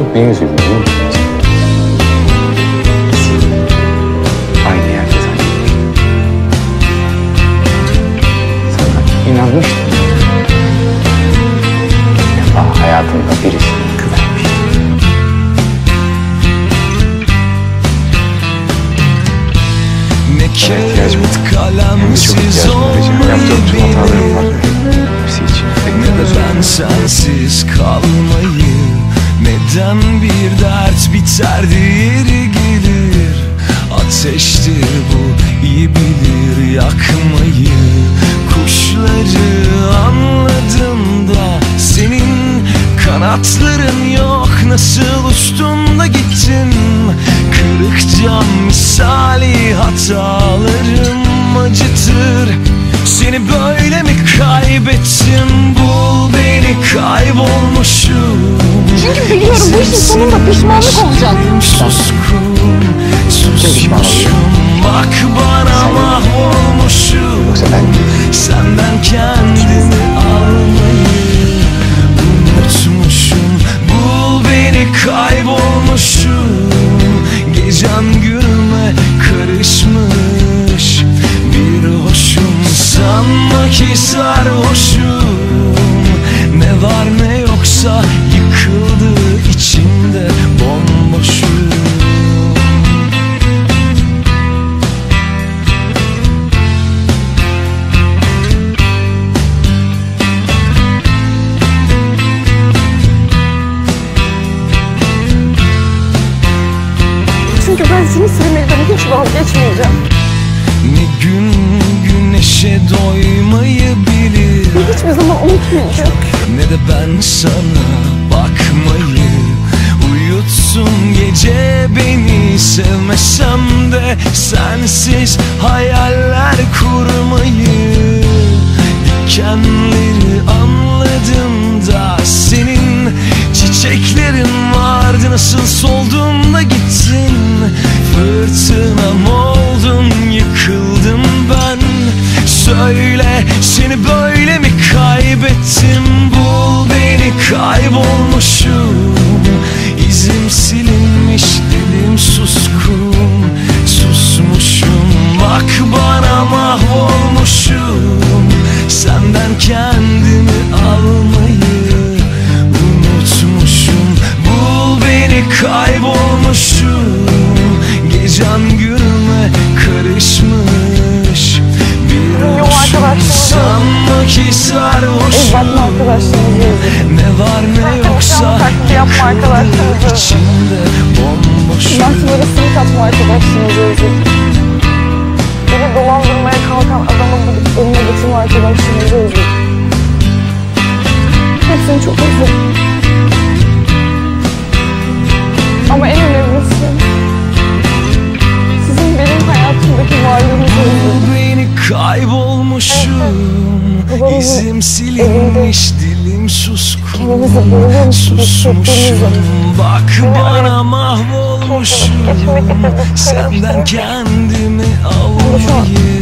çok neye üzüldüm biliyor musun? Aynı yerde zannettim. Sana inanmıştım. Bir defa hayatımda birisine güvenmiştim. Ne kağıt kalemsiz olmayı bilir, ne de ben sensiz kalmayı. Neden bir dert biter diğeri gelir? Ateştir bu, iyi bilir yakmayı. Kuşları anladım da senin kanatların yok. Nasıl uçtun da gittin? Kırık cam misali hatalarım acıtır. Seni böyle mi kaybettim? Bul beni, kaybolmuşum. Çünkü biliyorum bu işin sonunda pişmanlık olacak. Suskun, susmuşum. Bak bana mahvolmuşum. Yoksa ben senden kendimi almayı unutmuşum. Bul beni, kaybolmuşum. Gecem günüme karışmış bir hoşum. Sanma ki sarhoşum. Ne var ne yoksa yıkıldı içimde, bomboşum. Çünkü ben seni sevmekten hiç vazgeçmeyeceğim. Ne gün güneşe doymayı bilir, Hiçbir zaman unutmayacağım. ne de ben sana bakmayı. Uyutsun gece beni, sevmesem de sensiz hayaller kurmayı. Dikenleri anladım da senin çiçeklerin vardı. Nasıl soldun da gittin? Fırtınam oldun, yıkıldım ben. Söyle, seni böyle mi kaybettim? Bul beni, kaybolmuşum. İzim silinmiş, dilim suskun, susmuşum. Bak bana mahvolmuşum. Senden kendimi almayı unutmuşum. Bul beni, kaybolmuşum. Gecem günüme karışmış bir hoşum. Sanma ki sarhoşum. Ne var ne yoksa yıkıldı içimde, bomboşum. Ben böyle simit atma arkadaşlarınızı özledim. Beni dolandırmaya kalkan adamı bulup önüne getirme arkadaşlarınızı özledim. Hepsini çok özledim. Ama en önemlisi sizin benim hayatımdaki varlığınızı özledim. Beni kaybolmuşum. İzim silinmiş, dilim suskun, susmuşum. Bak bana mahvolmuşum. Senden kendimi almayı